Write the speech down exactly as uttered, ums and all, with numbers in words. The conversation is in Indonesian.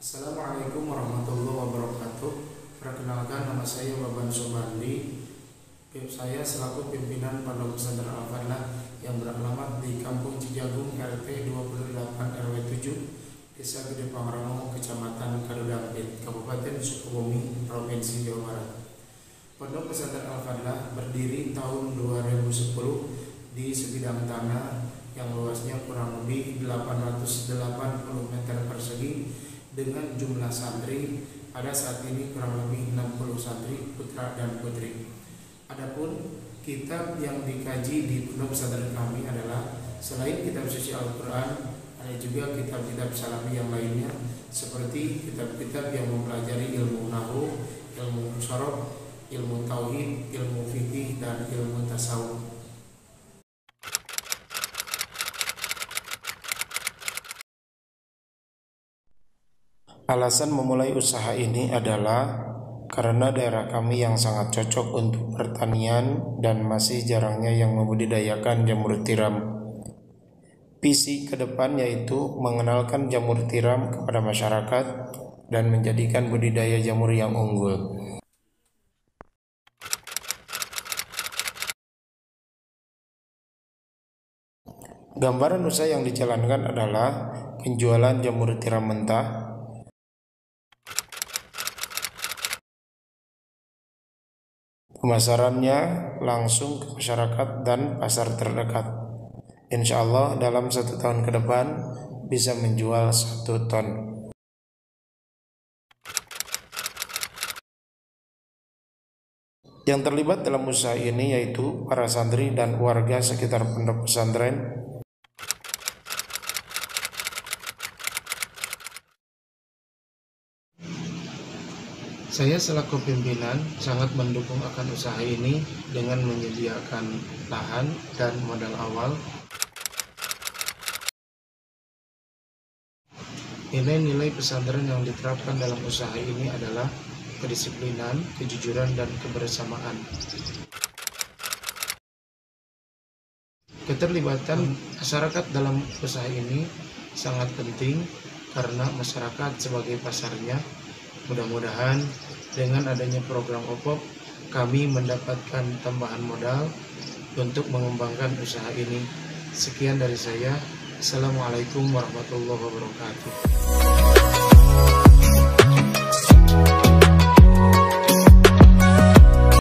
Assalamualaikum warahmatullahi wabarakatuh. Perkenalkan, nama saya Baban Sobandi. Saya selaku pimpinan Pondok Pesantren Al-Fadlah yang beralamat di Kampung Cijagung R T dua puluh delapan R W tujuh, Desa Gede Pangrango, Kecamatan Kadudampit, Kabupaten Sukabumi, Provinsi Jawa Barat. Pondok Pesantren Al-Fadlah berdiri tahun dua ribu sepuluh di sebidang tanah yang luasnya kurang lebih delapan ratus delapan puluh meter persegi dengan jumlah santri pada saat ini kurang lebih enam puluh santri putra dan putri. Adapun kitab yang dikaji di pondok pesantren kami adalah selain kitab suci Al-Quran, ada juga kitab-kitab salafi yang lainnya seperti kitab-kitab yang mempelajari ilmu nahwu, ilmu syarah, ilmu tauhid, ilmu fikih, dan ilmu tasawuf. Alasan memulai usaha ini adalah karena daerah kami yang sangat cocok untuk pertanian dan masih jarangnya yang membudidayakan jamur tiram. Visi ke depan yaitu mengenalkan jamur tiram kepada masyarakat dan menjadikan budidaya jamur yang unggul. Gambaran usaha yang dijalankan adalah penjualan jamur tiram mentah, pemasarannya langsung ke masyarakat dan pasar terdekat. Insya Allah dalam satu tahun ke depan bisa menjual satu ton. Yang terlibat dalam usaha ini yaitu para santri dan warga sekitar pondok pesantren. Saya selaku pimpinan sangat mendukung akan usaha ini dengan menyediakan lahan dan modal awal. Nilai-nilai pesantren yang diterapkan dalam usaha ini adalah kedisiplinan, kejujuran, dan kebersamaan. Keterlibatan masyarakat dalam usaha ini sangat penting karena masyarakat sebagai pasarnya. Mudah-mudahan dengan adanya program O P O P kami mendapatkan tambahan modal untuk mengembangkan usaha ini. Sekian dari saya. Assalamualaikum warahmatullahi wabarakatuh.